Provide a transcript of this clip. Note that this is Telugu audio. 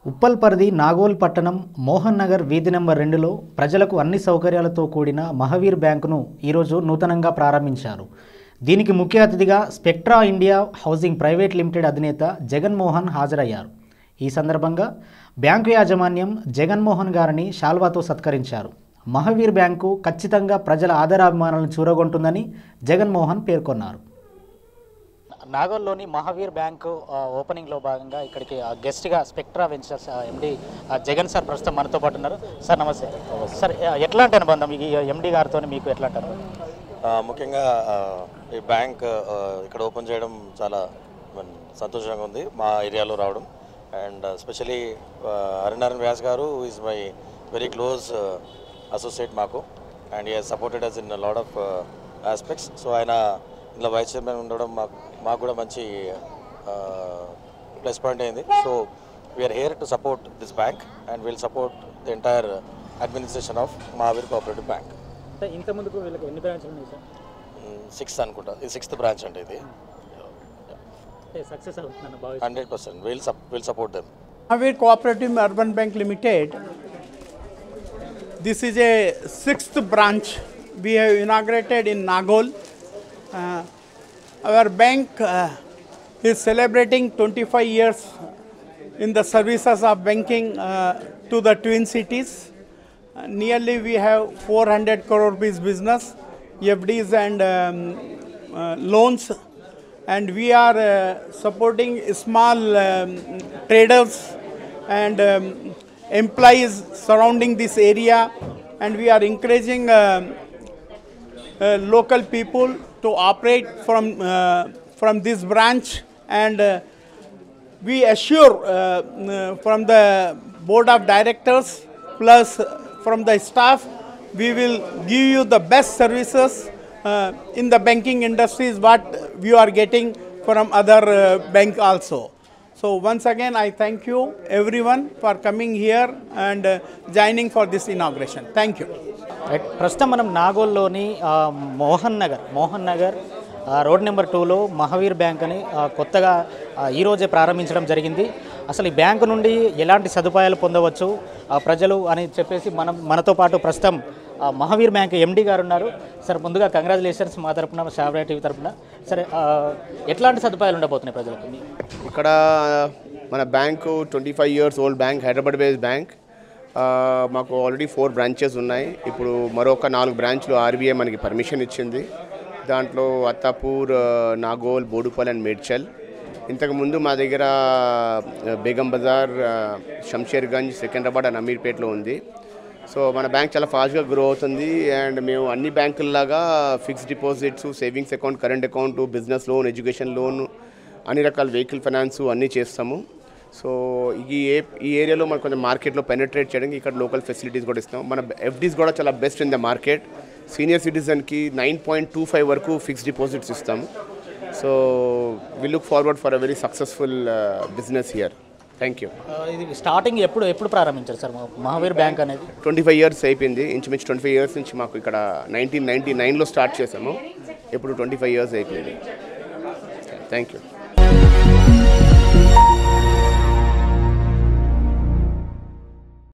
ఉప్పల్ పరిధి నాగోల్ పట్టణం మోహన్ నగర్ వీధి నెంబర్ 2లో ప్రజలకు అన్ని సౌకర్యాలతో కూడిన మహావీర్ బ్యాంకును ఈరోజు నూతనంగా ప్రారంభించారు. దీనికి ముఖ్య అతిథిగా Spectra India housing private limited అధినేత జగన్మోహన్ హాజరయ్యారు. ఈ సందర్భంగా బ్యాంకు యాజమాన్యం జగన్మోహన్ గారిని శాల్వాతో సత్కరించారు. మహావీర్ బ్యాంకు ఖచ్చితంగా ప్రజల ఆదరాభిమానాలను చూరగొంటుందని జగన్మోహన్ పేర్కొన్నారు. నాగోల్లోని మహావీర్ బ్యాంకు ఓపెనింగ్లో భాగంగా ఇక్కడికి గెస్ట్గా Spectra ventures MD Jagan sir ప్రస్తుతం మనతో పాటు ఉన్నారు. సార్ నమస్తే. సార్ ఎట్లాంటి అనుబంధం ఈ ఎండి గారితో మీకు ఎట్లాంటి అనుబంధం? ముఖ్యంగా ఈ బ్యాంక్ ఇక్కడ ఓపెన్ చేయడం చాలా సంతోషంగా ఉంది మా ఏరియాలో రావడం. And especially Harinarayana Vyas garu is my very close associate మాకు, and he has supported us in lot of aspects. So ఆయన ఇందులో వైస్ చైర్మన్ ఉండడం మాకు కూడా మంచి ప్లస్ పాయింట్ అయింది. So we are here to support this bank and will support the entire administration of Mahaveer cooperative bank. ఇంతకుముందుకు వీళ్ళకి ఎన్ని బ్రాంచ్లు ఉన్నాయి సార్? 6th అనుకుంటా, ఇది 6th బ్రాంచ్ అంటే ఇది. సక్సెస్ అవుతుందన్న 100% we'll support them. Mahavir Cooperative Urban Bank Limited, this is a 6th branch we have inaugurated in Nagol. Our bank is celebrating 25 years in the services of banking to the Twin Cities. Nearly we have 400 crore rupees business, FDs and loans, and we are supporting small traders and employees surrounding this area, and we are encouraging local people to operate from this branch, and we assure from the board of directors plus from the staff, we will give you the best services in the banking industry is what we are getting from other bank also. So once again I thank you everyone for coming here and joining for this inauguration. Thank you. ప్రస్తుతం మనం నాగోల్లోని మోహన్ నగర్ రోడ్ నెంబర్ 2లో మహావీర్ బ్యాంక్ అని కొత్తగా ఈరోజే ప్రారంభించడం జరిగింది. అసలు ఈ బ్యాంకు నుండి ఎలాంటి సదుపాయాలు పొందవచ్చు ప్రజలు అని చెప్పేసి మనతో పాటు ప్రస్తుతం మహావీర్ బ్యాంక్ ఎండి గారు ఉన్నారు. సార్ ముందుగా కంగ్రాచులేషన్స్ మా తరపున, శావ్రా టీవీ తరపున. సరే, ఎట్లాంటి సదుపాయాలు ఉండబోతున్నాయి ప్రజలకు? ఇక్కడ మన bank 25 years old bank, Hyderabad based bank. మాకు ఆల్రెడీ 4 బ్రాంచెస్ ఉన్నాయి. ఇప్పుడు మరొక 4 బ్రాంచ్లు ఆర్బీఐ మనకి పర్మిషన్ ఇచ్చింది. దాంట్లో అత్తాపూర్, నాగోల్, బోడుపల్ అండ్ మేడ్చల్. ఇంతకుముందు మా దగ్గర బేగం బజార్, షంషేర్గంజ్, సికింద్రాబాద్ అండ్ అమీర్పేట్లో ఉంది. సో మన బ్యాంక్ చాలా ఫాస్ట్గా గ్రో అవుతుంది. అండ్ మేము అన్ని బ్యాంకుల్లాగా fixed deposits, savings account, current account, business loan, education loan, అన్ని రకాల వెహికల్ ఫైనాన్స్ అన్నీ చేస్తాము. సో ఈ ఏరియాలో మనం కొంచెం మార్కెట్లో పెనిట్రేట్ చేయడానికి ఇక్కడ లోకల్ ఫెసిలిటీస్ కూడా ఇస్తాం. మన ఎఫ్డీస్ కూడా చాలా best in the market. Senior సిటిజన్కి 9.25 వరకు ఫిక్స్డ్ డిపాజిట్స్ ఇస్తాము. So we look forward for a very successful business here. Thank you. ఇది స్టార్టింగ్ ఎప్పుడు ప్రారంభించారు సార్ మహావీర్ బ్యాంక్ అనేది? 25 years అయిపోయింది. ఇంచుమించు 25 years నుంచి మాకు ఇక్కడ 1999లో స్టార్ట్ చేసాము. ఇప్పుడు 25 years అయిపోయింది. Thank you.